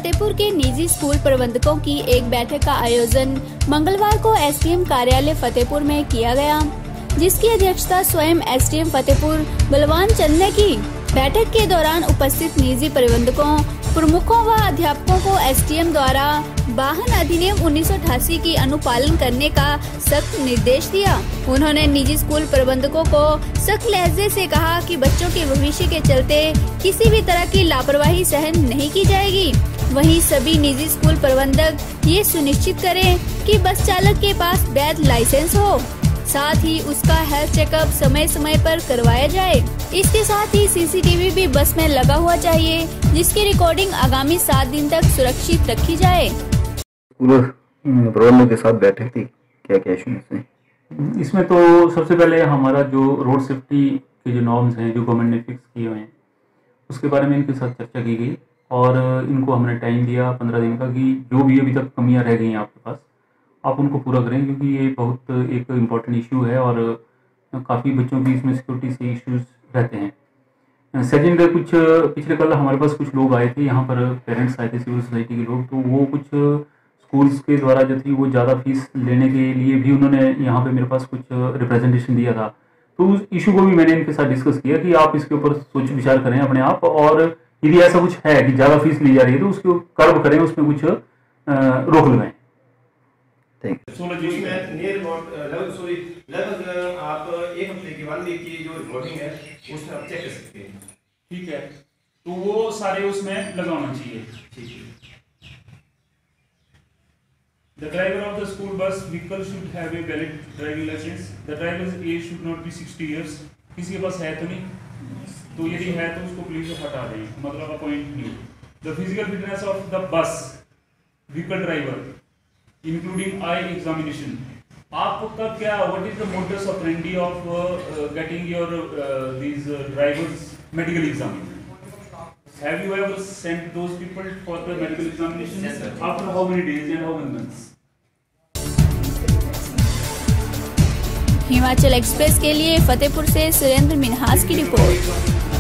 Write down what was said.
फतेहपुर के निजी स्कूल प्रबंधकों की एक बैठक का आयोजन मंगलवार को एसडीएम कार्यालय फतेहपुर में किया गया, जिसकी अध्यक्षता स्वयं एसडीएम फतेहपुर बलवान चंद ने की। बैठक के दौरान उपस्थित निजी प्रबंधकों, प्रमुखों व अध्यापकों को एसडीएम द्वारा वाहन अधिनियम 1988 की अनुपालन करने का सख्त निर्देश दिया। उन्होंने निजी स्कूल प्रबंधकों को सख्त लहजे से कहा कि बच्चों के भविष्य के चलते किसी भी तरह की लापरवाही सहन नहीं की जाएगी। वहीं सभी निजी स्कूल प्रबंधक ये सुनिश्चित करें कि बस चालक के पास वैध लाइसेंस हो, साथ ही उसका हेल्थ चेकअप समय समय पर करवाया जाए। इसके साथ ही सीसीटीवी भी बस में लगा हुआ चाहिए, जिसकी रिकॉर्डिंग आगामी 7 दिन तक सुरक्षित रखी जाए। प्रबंधकों के साथ बैठक थी, क्या क्या इश्यूज हैं इसमें? तो सबसे पहले हमारा जो रोड सेफ्टी के जो नॉर्म्स हैं, जो गवर्नमेंट ने फिक्स किए हुए हैं, उसके बारे में इनके साथ चर्चा की गई और इनको हमने टाइम दिया 15 दिन का कि जो भी अभी तक कमियां रह गई हैं आपके पास, आप उनको पूरा करें, क्योंकि ये बहुत एक इम्पॉर्टेंट इशू है और काफ़ी बच्चों की इसमें सिक्योरिटी से इश्यूज रहते हैं। सेकंड, कुछ पिछले कल हमारे पास कुछ लोग आए थे, यहाँ पर पेरेंट्स आए थे, सिविल सोसाइटी के लोग, तो वो कुछ स्कूल्स के द्वारा जो थी वो ज़्यादा फीस लेने के लिए भी उन्होंने यहाँ पे मेरे पास कुछ रिप्रेजेंटेशन दिया था। तो उस इशू को भी मैंने इनके साथ डिस्कस किया कि आप इसके ऊपर सोच विचार करें अपने आप, और यदि ऐसा कुछ है कि ज़्यादा फीस ली जा रही है तो उसको कर्व करें, उसमें कुछ रोक लगाएं। लगभग आप एक हफ्ते की 1 वीक की जो रिकॉर्डिंग है उसमें आप चेक कर सकते हैं। ठीक है, तो वो सारे उसमें लगाना चाहिए। ठीक है। The driver of the school bus vehicle should have a valid driving license. The driver's age should not be 60 years. किसी के पास है तो नहीं, तो यदि है तो उसको पुलिस से हटा दें, मतलब अपॉइंट नहीं। The physical fitness of the bus vehicle driver, including eye examination. आपका क्या, what is the modus operandi of getting your these drivers medical examination? Have you ever sent those people for the medical examination? Yes, sir. After how many days and how many months? Himachal express के लिए फतेहपुर से सुरेंद्र मिन्हास की report.